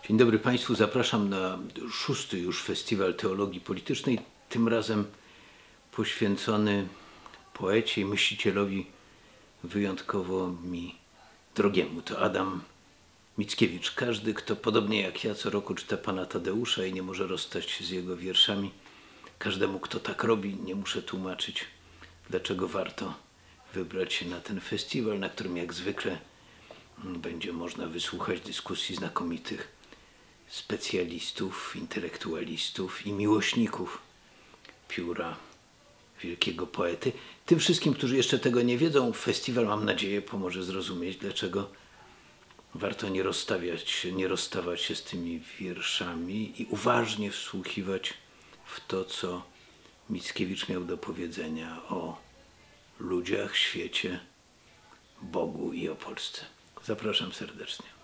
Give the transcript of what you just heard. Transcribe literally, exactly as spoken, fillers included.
Dzień dobry Państwu, zapraszam na szósty już Festiwal Teologii Politycznej, tym razem poświęcony poecie i myślicielowi wyjątkowo mi drogiemu. To Adam Mickiewicz. Każdy, kto podobnie jak ja co roku czyta Pana Tadeusza i nie może rozstać się z jego wierszami, każdemu, kto tak robi, nie muszę tłumaczyć, dlaczego warto wybrać się na ten festiwal, na którym jak zwykle będzie można wysłuchać dyskusji znakomitych specjalistów, intelektualistów i miłośników pióra wielkiego poety. Tym wszystkim, którzy jeszcze tego nie wiedzą, festiwal, mam nadzieję, pomoże zrozumieć, dlaczego warto nie rozstawiać się, nie rozstawać się z tymi wierszami i uważnie wsłuchiwać w to, co Mickiewicz miał do powiedzenia o ludziach, świecie, Bogu i o Polsce. Zapraszam serdecznie.